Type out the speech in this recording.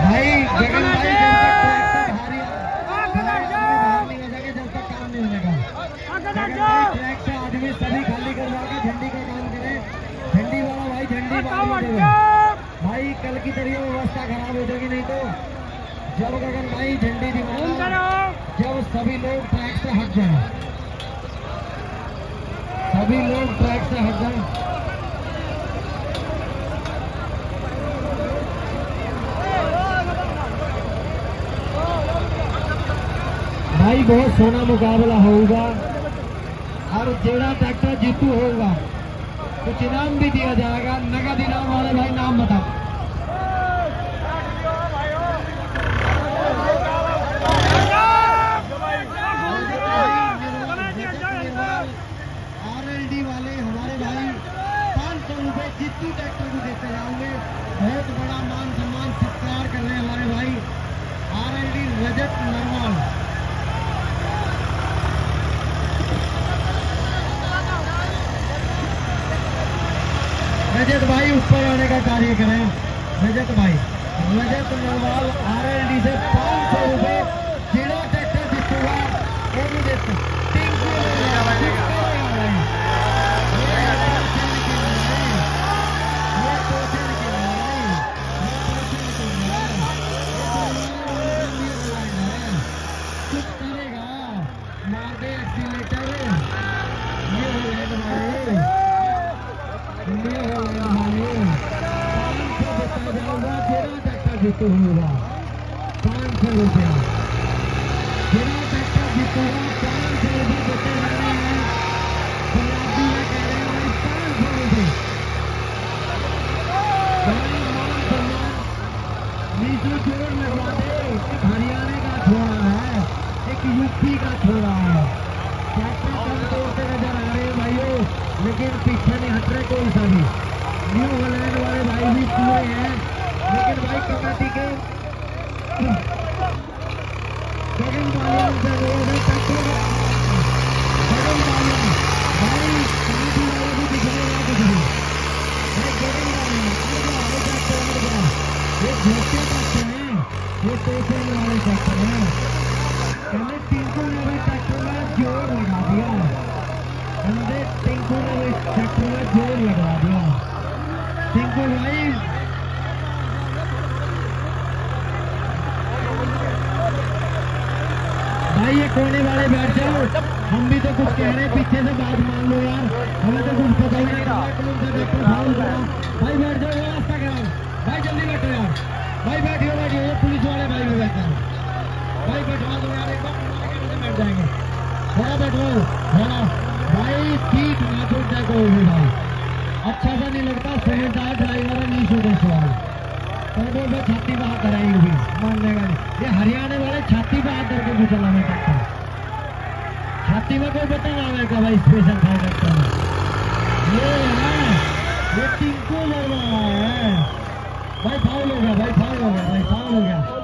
भाई गगन भाई जब तक काम नहीं होने का ट्रैक से आदमी सभी खाली करवा के झंडी का काम करे। झंडी वाला भाई झंडी भाई कल की तरह व्यवस्था खराब हो जाएगी। नहीं तो जब गगन भाई झंडी दिखाना, जब सभी लोग ट्रैक से हट जाए, सभी लोग ट्रैक से हट जाए। भाई बहुत सोना मुकाबला होगा और जेड़ा ट्रैक्टर जीतू होगा कुछ इनाम भी दिया जाएगा। नगद इनाम वाले भाई नाम बताओ। RLD वाले हमारे भाई 500 रुपए जीतू ट्रैक्टर को देते जाओगे। बहुत बड़ा मान सम्मान सत्कार कर रहे हैं हमारे भाई RLD रजत नरवाल। रजत भाई ऊपर आने का कार्य करें। रजत भाई रजत नरवाल RLD से 500 रुपए जेड़ा ट्रैक्टर जीतूगा वो भी देते। जीतू होगा 500 रुपया। जेड़ा ट्रैक्टर जीतूगा 500 रुपये देते रहने हैं। पंजाबी में कह रहे हैं 500 रुपये। मान सम्मान नीचे जोर लगवा दे। एक हरियाणा का छोड़ा है, एक यूपी का छोड़ा है। ट्रैक्टर कम तोड़ते नजर आ रहे हैं भाइयों, लेकिन पीछे नहीं हट रहे कोई सा भी। न्यू हॉलैंड वाले भाई भी पूरे हैं, लेकिन भाई कमेटी के गगन बालियान से रोड है ट्रैक्टर गगन बालियान भाई कमेटी वाले भी दिखने वाला कुछ नहीं भाई। गगन बालियान ये झोंके ट्रैक्टर हैं, ये टोचन वाले ट्रैक्टर हैं। हमने टिंकू ने भी ट्रैक्टर में जोर लगा दिया। हमने टिंकू ने भी ट्रैक्टर में जोर लगा दिया। टिंकू भाई भाई ये कोने वाले बैठ जाओ। हम भी तो कुछ कह रहे हैं, पीछे से बात मान लो यार, हमें तो कुछ पता ही नहीं रहा। भाई बैठ जाओ, रास्ता कराओ भाई, जल्दी बैठो यार भाई। बैठिए बैठिए, ये पुलिस वाले भाई भी बैठे हैं भाई। बैठवा दो यार, एक बार बैठ जाएंगे। थोड़ा बैठवाओ थोड़ा भाई, सीट ना छूट जाए कोई भी भाई। अच्छा सा नहीं लगता, समझदार ड्राइवर है, नहीं छूटे सवाल तो मैं छाती बाहर कराएंगे भी मानने का नहीं। ये हरियाणा वाले छाती पे हाथ करके भी चलाने का, छाती में कोई बता ना का भाई स्पेशल था करता है। ये टिंकू लग रहा है भाई, फाउल हो गया भाई, फाउल हो गया भाई, फाउल हो गया।